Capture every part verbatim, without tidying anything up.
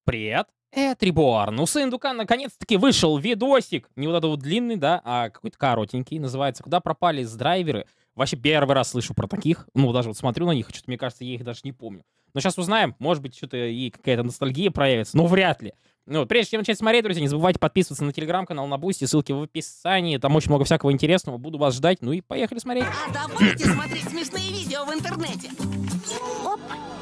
Привет, это Реборн. У Сындука наконец-таки вышел видосик. Не вот этот вот длинный, да, а какой-то коротенький. Называется «Куда пропали с драйверы?». Вообще первый раз слышу про таких. Ну, даже вот смотрю на них, что-то, мне кажется, я их даже не помню. Но сейчас узнаем. Может быть, что-то и какая-то ностальгия проявится. Но вряд ли. Ну, вот, прежде чем начать смотреть, друзья, не забывайте подписываться на телеграм-канал, на Бусти. Ссылки в описании. Там очень много всякого интересного. Буду вас ждать. Ну и поехали смотреть. А давайте смотреть смешные видео в интернете. Оп.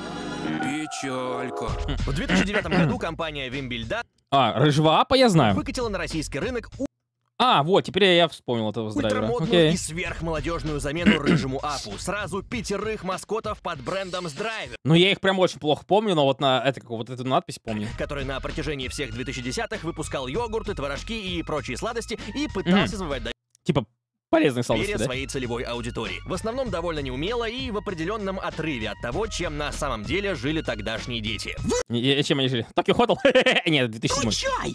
Печалька. В две тысячи девятом году компания Вимбельда А, Рыжего Апа я знаю. выкатила на российский рынок А, вот, теперь я вспомнил этого драйвера. ультрамодную Окей. и сверхмолодежную замену Рыжему Апу. Сразу пятерых маскотов под брендом с драйвер, Ну, я их прям очень плохо помню, но вот на это, как, вот эту надпись помню. который на протяжении всех две тысячи десятых выпускал йогурты, творожки и прочие сладости и пытался завоевать Типа, полезные доверие сладости, да? своей целевой аудитории. В основном довольно неумело и в определенном отрыве от того, чем на самом деле жили тогдашние дети. И- и чем они жили? Токио Хотел? Нет, две тысячи седьмой. Чай!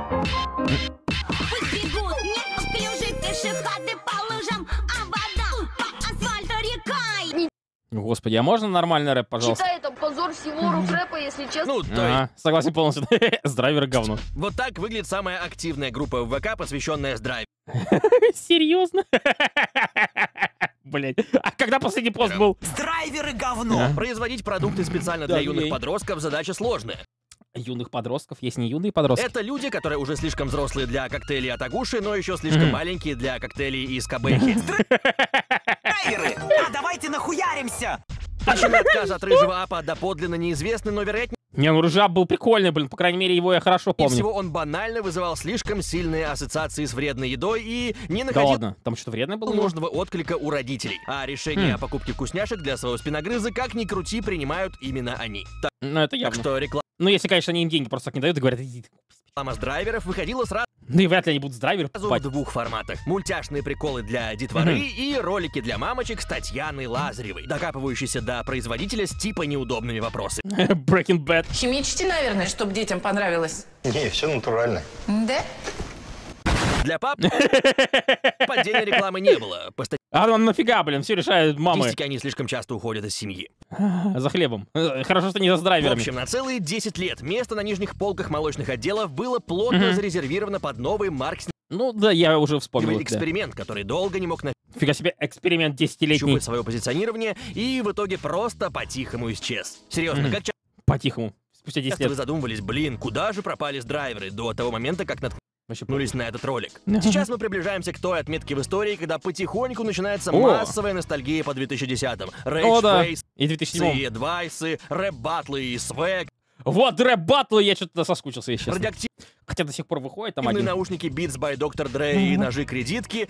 Пусть бегут, неуклюжие пешеходы по лужам, а вода по асфальту рекой. Господи, а можно нормальный рэп, пожалуйста? Считаю, это позор всего рок-рэпа, если честно. Ну, то есть, Ага, согласен полностью. С драйвера говно. вот так выглядит самая активная группа в ВК, посвященная с драйвером. Серьезно? Блять. А когда последний пост был? Драйверы говно! А? Производить продукты специально для Да, юных ей. подростков задача сложная. Юных подростков, есть не юные подростки. Это люди, которые уже слишком взрослые для коктейлей от Агуши, но еще слишком Мгм. маленькие для коктейлей из Кабэхи. Драйверы! А давайте нахуяримся! Причины отказа от Рыжего Апа доподлинно неизвестны, но вероятнее Не, ну Рыжап был прикольный, блин, по крайней мере, его я хорошо помню. всего он банально вызывал слишком сильные ассоциации с вредной едой и не Да находил ладно, там что-то вредное было? нужного отклика у родителей. А решение Хм. о покупке вкусняшек для своего спиногрыза, как ни крути, принимают именно они. Так, Ну, это так явно. что реклама Ну, если, конечно, они им деньги просто так не дают и говорят, иди. с драйверов выходила сразу Да и вряд ли они будут с драйвера в покупать. двух форматах. Мультяшные приколы для детворы и ролики для мамочек с Татьяной Лазаревой, докапывающиеся до производителя с типа неудобными вопросами. Breaking Bad. Химичите, наверное, чтобы детям понравилось. Не, все натурально. Да? Для пап поддельной рекламы не было. По А ну нафига, блин, все решают мамы. статистике они слишком часто уходят из семьи. За хлебом. Э, Хорошо, что не за В драйверами. общем, на целые десять лет место на нижних полках молочных отделов было плотно Мгм. зарезервировано под новый Ну да, я уже вспомнил. маркетинговый это, да. эксперимент, который долго не мог Фига себе, эксперимент десятилетний. нащупать свое позиционирование и в итоге просто по-тихому исчез. Серьезно, Мгм. как По-тихому. Спустя десять часто вы лет. задумывались, блин, куда же пропали с драйверы до того момента, как Вообще, наткнулись на этот ролик? Мгм. Сейчас мы приближааемся к той отметке в истории, когда потихоньку начинается О! массовая ностальгия по две тысячи десятому. О, да. Рейдж И две тысячи седьмом. и адвайсы, рэп-баттлы и свэг, Вот рэп батлы, я что-то соскучился, если честно. радиоактивные Хотя до сих пор выходит там один. наушники Beats by доктор Dre и ножи-кредитки.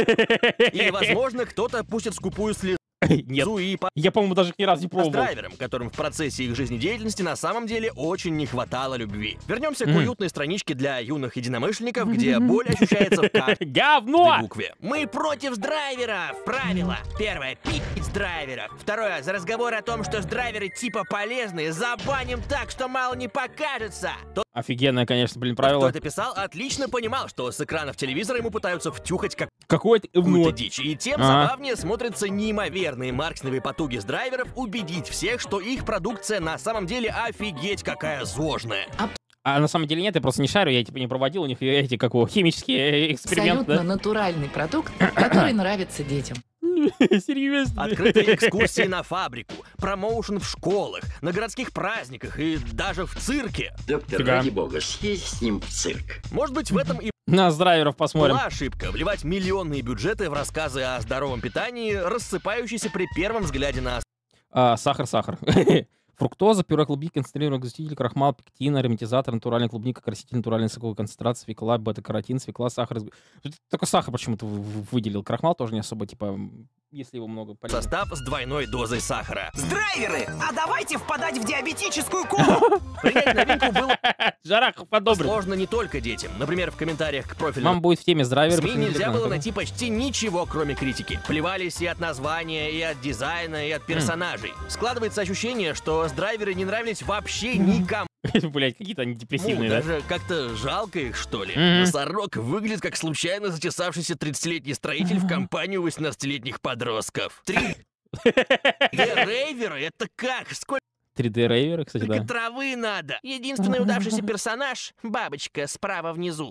И, возможно, кто-то пустит скупую слезу Нет, и по я, по-моему, даже их ни разу не с пробовал. драйвером, которым в процессе их жизнедеятельности на самом деле очень не хватало любви. Вернемся к Мгм. уютной страничке для юных единомышленников, где боль ощущается в каждой Говно! букве. Мы против драйверов! Правило. Первое. Пить с драйверов. Второе. За разговор о том, что с драйверы типа полезные, забаним так, что мало не покажется. Тот, Офигенное, конечно, блин, кто правило. это писал, отлично понимал, что с экранов телевизора ему пытаются втюхать Какое-то какую-то говно. дичь. И тем Ага. забавнее смотрятся неимоверные маркетинговые потуги с драйверов убедить всех, что их продукция на самом деле офигеть какая зожная. А на самом деле нет, я просто не шарю, я типа не проводил у них эти, как его, химические эксперименты. Абсолютно натуральный продукт, который нравится детям. Да? Серьезно? Открытые экскурсии на фабрику, промоушен в школах, на городских праздниках и даже в цирке. Доктор, Фига. ради бога, съезди с ним в цирк. Может быть, в этом и На с драйверов посмотрим. была ошибка — вливать миллионные бюджеты в рассказы о здоровом питании, рассыпающиеся при первом взгляде на А, сахар, сахар. Фруктоза, пюре клубники, концентрированный густитель, крахмал, пектин, ароматизатор, натуральная клубника, краситель, натуральная соковая концентрация, свекла, бета-каротин, свекла, сахар. Тут только сахар почему-то в- в- выделил. Крахмал тоже не особо, типа, если его много полезно. состав с двойной дозой сахара. Драйверы! А давайте впадать в диабетическую кому! Принять новинку было Жарахов подобрен. сложно не только детям. Например, в комментариях к профильному Мам будет в теме с драйвером. СМИ нельзя было найти почти ничего, кроме критики. Плевались и от названия, и от дизайна, и от персонажей. Складывается ощущение, что с драйверы не нравились вообще никому. Блять, какие-то они депрессивные, да? Даже как-то жалко их, что ли. Мгм. Носорог выглядит как случайно затесавшийся тридцатилетний строитель в компанию восемнадцатилетних подростков. Три. Две рейверы? Это как? Сколько три дэ-рейверы, кстати, Только да. травы надо. Единственный удавшийся персонаж — бабочка справа внизу.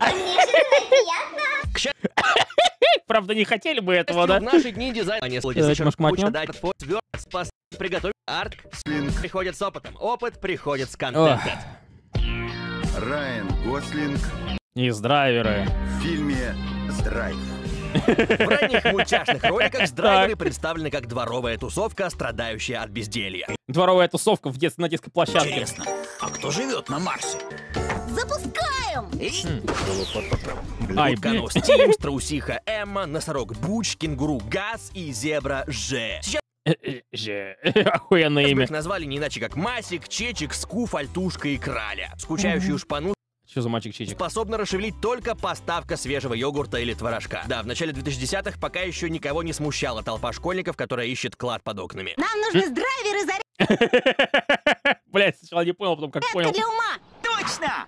Правда, не хотели бы этого, В да? наши дни дизайн... А не Давайте, может, мотнем? Приготовить арт. Приходит с опытом. Опыт приходит с контентом. Райан Гослинг Из драйверы. в фильме «Драйв». В ранних мультяшных роликах драйверы представлены как дворовая тусовка, страдающая от безделья. Дворовая тусовка в детстве на детской площадке. Интересно, а кто живет на Марсе? Запускаем! Ай, Утконос Тим, страусиха Эмма, носорог Буч, кенгуру Газ и зебра Ж. Сейчас Же. Охуенное бы имя. их назвали не иначе как Масик, Чечик, Скуф, Альтушка и Краля. Скучающую шпану Что за мальчик-чичик? способна расшевелить только поставка свежего йогурта или творожка. Да, в начале две тысячи десятых пока еще никого не смущала толпа школьников, которая ищет клад под окнами. Нам нужны драйверы зарядка Блять, сначала не понял, потом как понял. для ума! Точно!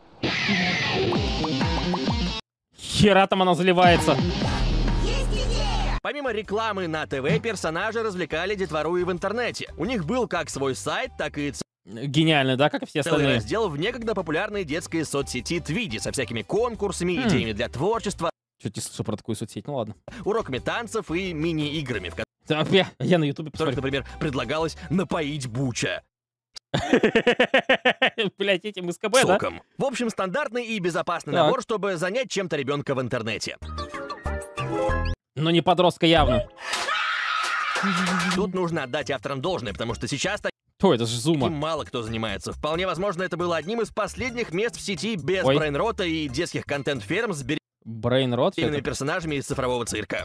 Хера там она заливается. Помимо рекламы на ТВ, персонажи развлекали детвору и в интернете. У них был как свой сайт, так и Гениально, да, как и все целый остальные. раздел в некогда популярной детской соцсети Твиди со всякими конкурсами, Хм. идеями для творчества, Что-то не слышал про такую соцсеть, ну ладно. уроками танцев и мини-играми, в Так, Я, я на ютубе которых, посмотрю. например, предлагалось напоить Буча Блять, этим из КБ, да? соком. В общем, стандартный и безопасный Так. набор, чтобы занять чем-то ребенка в интернете. Но не подростка явно. Тут нужно отдать авторам должное, потому что сейчас Ой, это же таким Зума. мало кто занимается. Вполне возможно, это было одним из последних мест в сети без Ой. брейнрота и детских контент-ферм с Брейнрот. беременными персонажами из цифрового цирка.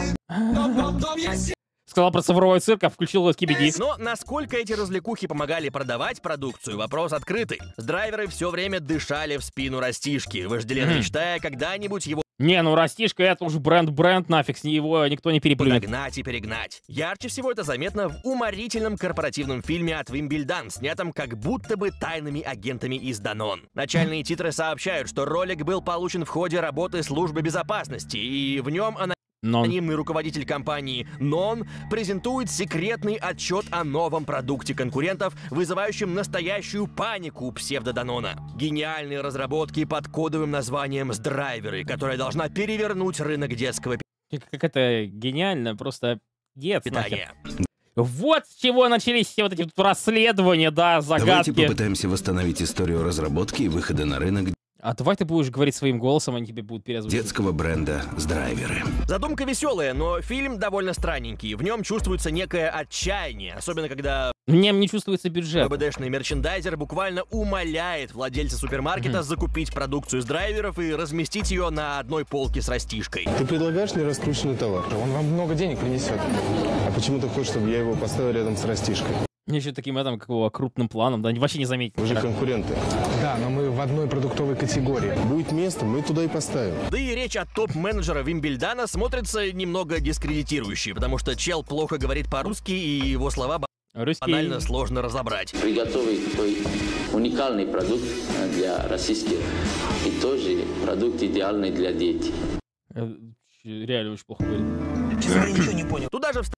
Сказал про цифровой цирк, а включил Скибиди. Но насколько эти развлекухи помогали продавать продукцию, вопрос открытый. Драйверы все время дышали в спину растишки, вожделенно Мгм. мечтая когда-нибудь его Не, ну Растишка, это уже бренд-бренд, нафиг, с него никто не переплюнет. догнать и перегнать. Ярче всего это заметно в уморительном корпоративном фильме от Вимбельдан, снятом как будто бы тайными агентами из Данон. Начальные титры сообщают, что ролик был получен в ходе работы службы безопасности, и в нем она Но Анонимный руководитель компании «Нон» презентует секретный отчет о новом продукте конкурентов, вызывающем настоящую панику у псевдоданона. Гениальные разработки под кодовым названием «Сдрайверы», которая должна перевернуть рынок детского как, как это гениально, просто дед нахер. питания. Вот с чего начались все вот эти вот расследования, да, Давайте загадки. попытаемся восстановить историю разработки и выхода на рынок А давай ты будешь говорить своим голосом, они тебе будут перезвучивать. детского бренда «Сдрайверы». Задумка веселая, но фильм довольно странненький. В нем чувствуется некое отчаяние, особенно когда Мне не чувствуется бюджет. ВБДшный мерчендайзер буквально умоляет владельца супермаркета Мгм. закупить продукцию с драйверов и разместить ее на одной полке с растишкой. Ты предлагаешь мне раскрученный товар? Он вам много денег принесет. А почему ты хочешь, чтобы я его поставил рядом с растишкой? Мне еще таким этом, как его, крупным планом, да, вообще не заметить. Вы же конкуренты. Да, но мы в одной продуктовой категории. Будет место, мы туда и поставим. Да и речь от топ-менеджера Вимбельдана смотрится немного дискредитирующей, потому что чел плохо говорит по-русски, и его слова Русский. банально сложно разобрать. Приготовить такой уникальный продукт для российских и тоже продукт идеальный для детей. Э, Реально очень плохо говорит. Честно, я ничего не понял. Туда же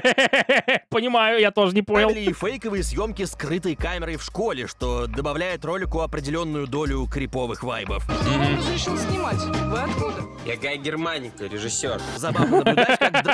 Понимаю, я тоже не понял. вставили и фейковые съемки скрытой камерой в школе, что добавляет ролику определенную долю криповых вайбов. Вам разрешил снимать. Вы откуда? Я Гай Германика, режиссер. Забавно наблюдать,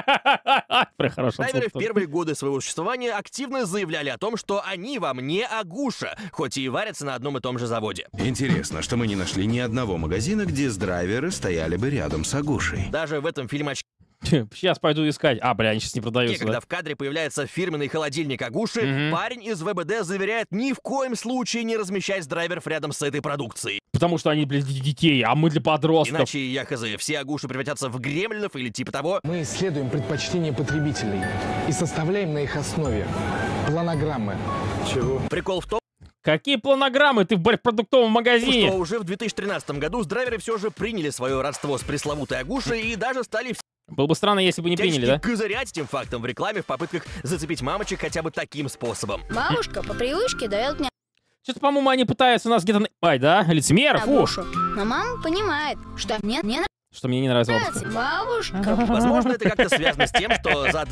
как При хорошем драйверы в слухе. первые годы своего существования активно заявляли о том, что они вам не Агуша, хоть и варятся на одном и том же заводе. Интересно, что мы не нашли ни одного магазина, где «Сдрайверы» стояли бы рядом с Агушей. Даже в этом фильме очки, Сейчас пойду искать. А, бля, они сейчас не продаются, когда да? в кадре появляется фирменный холодильник Агуши, Мгм. парень из ВБД заверяет ни в коем случае не размещать драйверов рядом с этой продукцией. Потому что они, блядь, для детей, а мы для подростков. Иначе, я хз, все Агуши превратятся в гремлинов или типа того. Мы исследуем предпочтения потребителей и составляем на их основе планограммы. Чего? Прикол в том, Какие планограммы ты в блядь, продуктовом магазине? что уже в две тысячи тринадцатом году драйверы все же приняли свое родство с пресловутой Агушей и даже стали Было бы странно, если бы не приняли, да? козырять этим фактом в рекламе в попытках зацепить мамочек хотя бы таким способом. Бабушка по привычке дает мне Что-то, по-моему, они пытаются нас где-то наебать, да? Лицемеров, фу. Агушу. Но мама понимает, что мне не Что мне не нравится бабушка. нравится бабушка. Возможно, это как-то связано с тем, что за два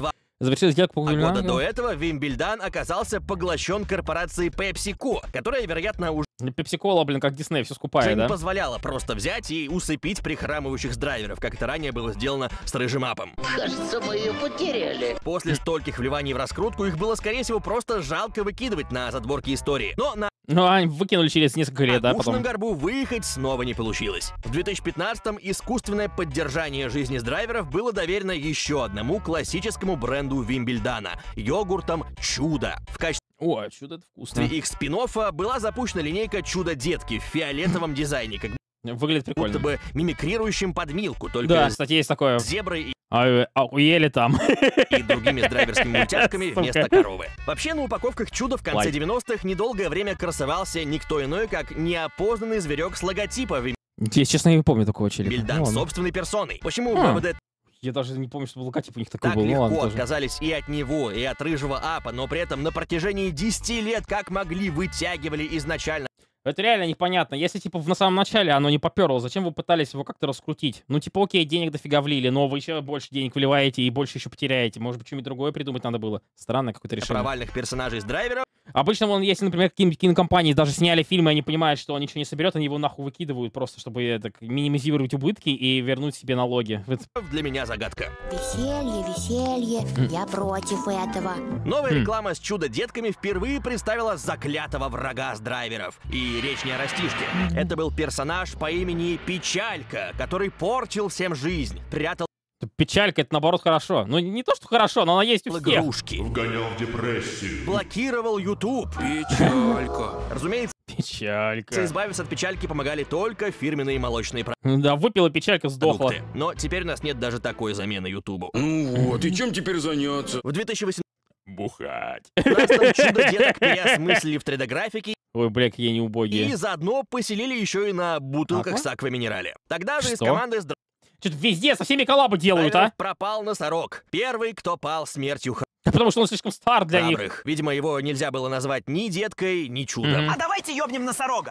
Завершилась сделка по А года Вимбельдану. до этого Вимбельдан оказался поглощен корпорацией PepsiCo, которая, вероятно, уже Пепси-кола, блин, как Дисней, все скупает, не да? позволяла просто взять и усыпить прихрамывающих драйверов, как это ранее было сделано с Рыжим Апом. Кажется, мы ее потеряли. После стольких вливаний в раскрутку их было, скорее всего, просто жалко выкидывать на задворки истории. Но на Ну, они выкинули через несколько лет, да, огушенном потом. горбу выехать снова не получилось. В две тысячи пятнадцатом искусственное поддержание жизни с драйверов было доверено еще одному классическому бренду Вимбельдана — йогуртам «Чудо». В качестве О, чудо, это вкусно. их спин-оффа была запущена линейка «Чудо-детки» в фиолетовом дизайне, как Выглядит прикольно. будто бы мимикрирующим под Милку, только Да, с кстати, есть такое. зеброй и А, охуели там. и другими драйверскими мультяшками вместо коровы. Вообще, на упаковках «Чудо» в конце Лайк. девяностых недолгое время красовался никто иной, как неопознанный зверек с логотипа Я, честно, не помню такого челика. Вимбельдан Ну, ладно. собственной персоной. Почему А. ВВД Я даже не помню, что логотип у них такой так был. Ну, ладно, легко тоже. отказались и от него, и от Рыжего Апа, но при этом на протяжении десяти лет как могли вытягивали изначально Это реально непонятно. Если, типа, в- на самом начале оно не поперло, зачем вы пытались его как-то раскрутить? Ну, типа, окей, денег дофига влили, но вы еще больше денег вливаете и больше еще потеряете. Может быть, что-нибудь другое придумать надо было? Странное какое-то решение. провальных персонажей с драйверов, Обычно, вон, если, например, какие-нибудь кинокомпании даже сняли фильм, и они понимают, что он ничего не соберет, они его нахуй выкидывают просто, чтобы это, минимизировать убытки и вернуть себе налоги. Это- для меня загадка. Веселье, веселье, я против этого. Новая Хм. реклама с «Чудо-детками» впервые представила заклятого врага с драйверов. И речь не о растишке. Это был персонаж по имени Печалька, который портил всем жизнь, прятал Печалька, это наоборот хорошо. Ну, не то, что хорошо, но она есть у всех. игрушки, Вгонял в депрессию. блокировал YouTube. Печалька. Разумеется, Печалька. избавиться от печальки помогали только фирменные молочные продукты. Да, выпила печалька, сдохла. Но теперь у нас нет даже такой замены Ютубу. Ну вот, и чем теперь заняться? В две тысячи Бухать. восемнадцатом «Чудо-деток» переосмыслили в три дэ-графике Ой, бля, какие они и убогие. заодно поселили еще и на бутылках Ага. с аква-минерале. Тогда же из Что? команды с Что-то везде со всеми коллабы делают, а? драйверов пропал носорог. Первый, кто пал смертью Потому что он слишком стар для них. храбрых. Видимо, его нельзя было назвать ни деткой, ни чудом. Мгм. А давайте ёбнем носорога.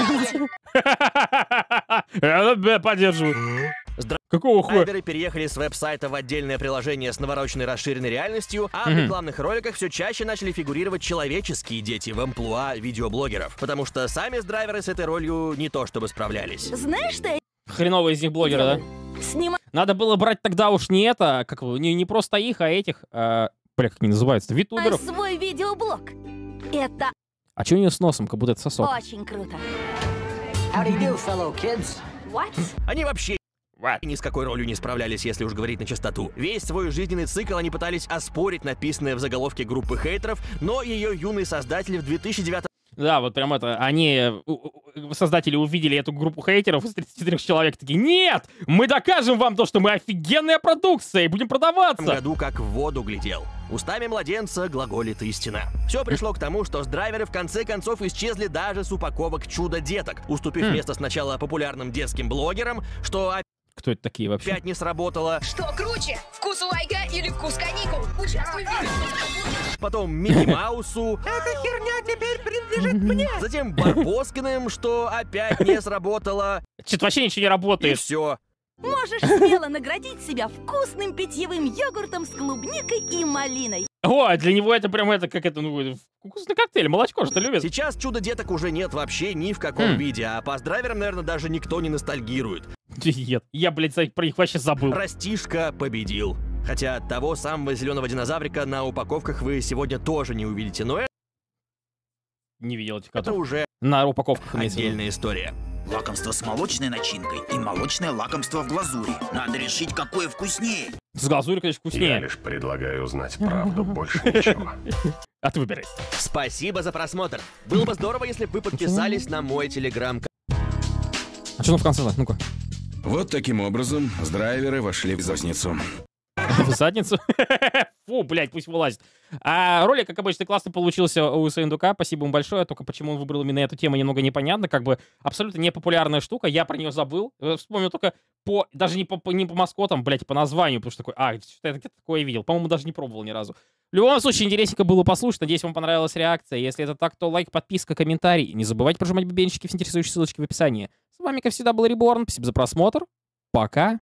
Я да, поддерживаю. Здра- Какого хуя? Драйверы переехали с веб-сайта в отдельное приложение с навороченной расширенной реальностью, а в Мгм. рекламных роликах все чаще начали фигурировать человеческие дети в амплуа видеоблогеров. Потому что сами с драйверы с этой ролью не то чтобы справлялись. Знаешь, что я Хреновые из них блогеры, да? снимаю Надо было брать тогда уж не это, как его, не, не просто их, а этих, а, бля, как они называются, витуберов. свой видеоблог? Это А что у нее с носом, как будто это сосок? очень круто. How do you do, fellow kids? What? Они вообще ни с какой ролью не справлялись, если уж говорить на чистоту. Весь свой жизненный цикл они пытались оспорить написанное в заголовке группы хейтеров, но ее юный создатель в две тысячи девятом Да, вот прям это, они, у- у- создатели увидели эту группу хейтеров из тридцати трёх человек, такие, нет, мы докажем вам то, что мы офигенная продукция и будем продаваться. году как в воду глядел. Устами младенца глаголит истина. Все пришло к тому, что с драйверы в конце концов исчезли даже с упаковок «Чудо-деток», уступив Хм. место сначала популярным детским блогерам, что Кто это такие вообще? опять не сработало, Что круче, вкус лайка или вкус каникул? Участвуй в видео. потом Микки Маусу, Эта херня теперь принадлежит мне. затем Барбоскиным, что опять не сработало, Что-то вообще ничего не и работает. все. Можешь смело наградить себя вкусным питьевым йогуртом с клубникой и малиной. О, а для него это прям это, как это, ну, вкусный коктейль, молочко что любит. Сейчас «Чудо-деток» уже нет вообще ни в каком Хм. виде, а по драйверам, наверное, даже никто не ностальгирует. Нет, я, блядь, за- про них вообще забыл. Растишка победил. Хотя того самого зеленого динозаврика на упаковках вы сегодня тоже не увидите, но это Не видел этих это котов. уже На упаковках имеется в виду. отдельная история. Лакомство с молочной начинкой и молочное лакомство в глазури. Надо решить, какое вкуснее. С глазурью, конечно, Я вкуснее. лишь предлагаю узнать правду, больше ничего. А ты выбирай. Спасибо за просмотр. Было бы здорово, если бы вы подписались на мой телеграм-канал. А что там в конце? Ну-ка. Вот таким образом с драйверы вошли в задницу. В задницу? Фу, блядь, пусть вылазит. А ролик, как обычно, классно получился у Сындука. Спасибо ему большое. Только почему он выбрал именно эту тему, немного непонятно. Как бы абсолютно непопулярная штука. Я про нее забыл. Э, Вспомнил только по... Даже не по, по- не по маскотам, блядь, по названию. Потому что такой, а, что-то я где-то такое видел. По-моему, даже не пробовал ни разу. В любом случае, интересненько было послушать. Надеюсь, вам понравилась реакция. Если это так, то лайк, подписка, комментарий. Не забывайте прожимать бубенчики в интересующие ссылочки в описании. С вами, как всегда, был Реборн. Спасибо за просмотр. Пока.